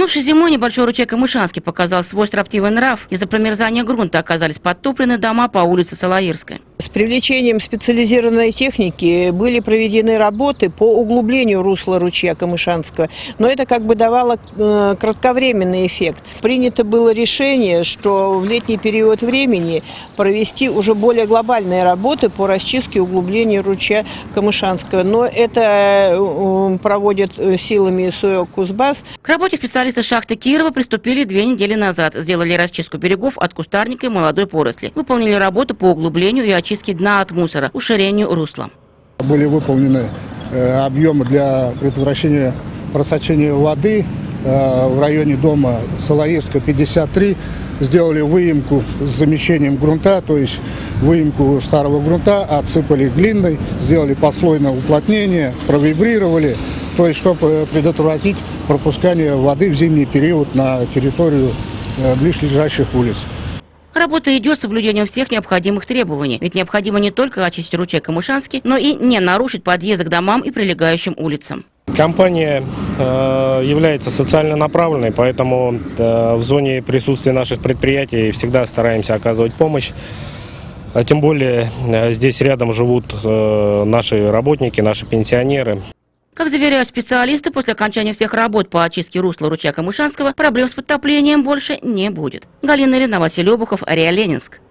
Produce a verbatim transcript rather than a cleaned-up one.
Минувшей зимой небольшой ручей Камышанский показал свой строптивый нрав. Из-за промерзания грунта оказались подтоплены дома по улице Салаирской. С привлечением специализированной техники были проведены работы по углублению русла ручья Камышанского, но это как бы давало э, кратковременный эффект. Принято было решение, что в летний период времени провести уже более глобальные работы по расчистке и углублению ручья Камышанского, но это э, проводят силами СОЭ «Кузбасс». К работе специалисты шахты Кирова приступили две недели назад. Сделали расчистку берегов от кустарника и молодой поросли. Выполнили работу по углублению и очистке дна от мусора, уширению русла. Были выполнены э, объемы для предотвращения просочения воды э, в районе дома Салаирская, пятьдесят три. Сделали выемку с замещением грунта, то есть выемку старого грунта, отсыпали глиной, сделали послойное уплотнение, провибрировали, то есть чтобы предотвратить пропускание воды в зимний период на территорию э, ближайших улиц. Работа идет с соблюдением всех необходимых требований. Ведь необходимо не только очистить ручей Камышанский, но и не нарушить подъезды к домам и прилегающим улицам. Компания э, является социально направленной, поэтому э, в зоне присутствия наших предприятий всегда стараемся оказывать помощь. А тем более э, здесь рядом живут э, наши работники, наши пенсионеры. Как заверяют специалисты, после окончания всех работ по очистке русла ручья Камышанского проблем с подтоплением больше не будет. Галина Ильина, Василий Обухов, РИА Ленинск.